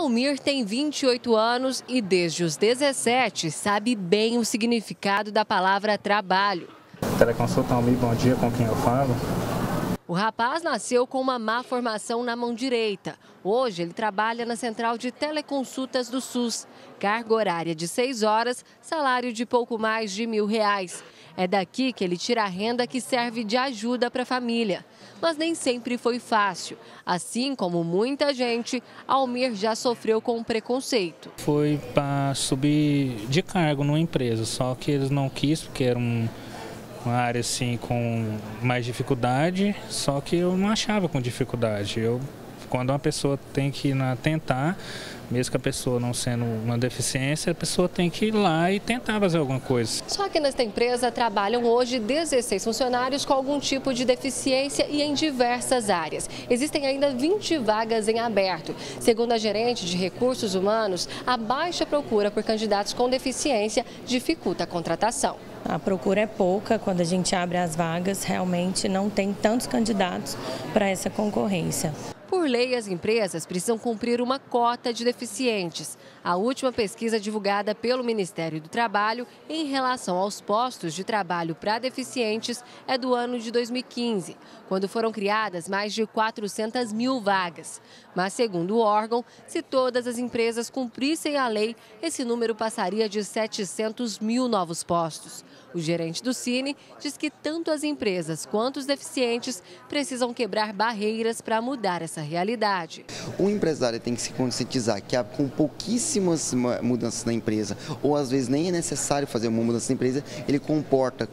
Almir tem 28 anos e desde os 17 sabe bem o significado da palavra trabalho. Teleconsulta Almir, bom dia, com quem eu falo? O rapaz nasceu com uma má formação na mão direita. Hoje ele trabalha na central de teleconsultas do SUS. Carga horária de 6 horas, salário de pouco mais de R$1.000. É daqui que ele tira a renda que serve de ajuda para a família. Mas nem sempre foi fácil. Assim como muita gente, Almir já sofreu com preconceito. Foi para subir de cargo numa empresa, só que eles não quis, porque era uma área assim com mais dificuldade, só que eu não achava com dificuldade. Quando uma pessoa tem que ir tentar, mesmo que a pessoa não sendo uma deficiência, a pessoa tem que ir lá e tentar fazer alguma coisa. Só que nesta empresa trabalham hoje 16 funcionários com algum tipo de deficiência e em diversas áreas. Existem ainda 20 vagas em aberto. Segundo a gerente de recursos humanos, a baixa procura por candidatos com deficiência dificulta a contratação. A procura é pouca, quando a gente abre as vagas, realmente não tem tantos candidatos para essa concorrência. Por lei, as empresas precisam cumprir uma cota de deficientes. A última pesquisa divulgada pelo Ministério do Trabalho em relação aos postos de trabalho para deficientes é do ano de 2015, quando foram criadas mais de 400 mil vagas. Mas, segundo o órgão, se todas as empresas cumprissem a lei, esse número passaria de 700 mil novos postos. O gerente do Cine diz que tanto as empresas quanto os deficientes precisam quebrar barreiras para mudar essa realidade. O empresário tem que se conscientizar que com pouquíssimas mudanças na empresa, ou às vezes nem é necessário fazer uma mudança na empresa, ele comporta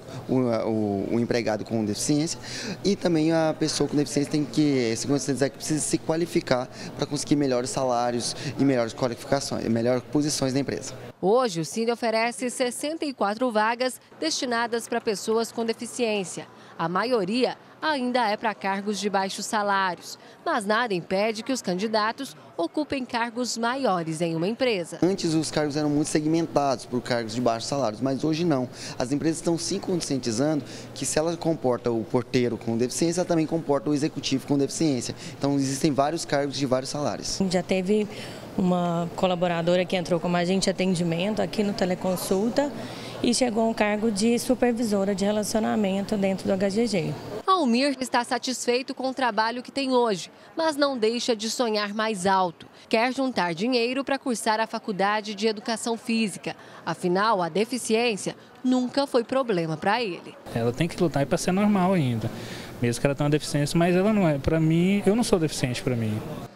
o empregado com deficiência, e também a pessoa com deficiência tem que se conscientizar que precisa se qualificar para conseguir melhores salários e melhores qualificações, melhores posições na empresa. Hoje, o Cine oferece 64 vagas destinadas para pessoas com deficiência. A maioria ainda é para cargos de baixos salários, mas nada impede que os candidatos ocupem cargos maiores em uma empresa. Antes os cargos eram muito segmentados por cargos de baixos salários, mas hoje não. As empresas estão se conscientizando que se ela comporta o porteiro com deficiência, ela também comporta o executivo com deficiência. Então existem vários cargos de vários salários. Já teve uma colaboradora que entrou como agente de atendimento aqui no Teleconsulta e chegou a um cargo de supervisora de relacionamento dentro do HGG. Almir está satisfeito com o trabalho que tem hoje, mas não deixa de sonhar mais alto. Quer juntar dinheiro para cursar a faculdade de Educação Física. Afinal, a deficiência nunca foi problema para ele. Ela tem que lutar para ser normal ainda, mesmo que ela tenha uma deficiência, mas ela não é. Para mim, eu não sou deficiente para mim.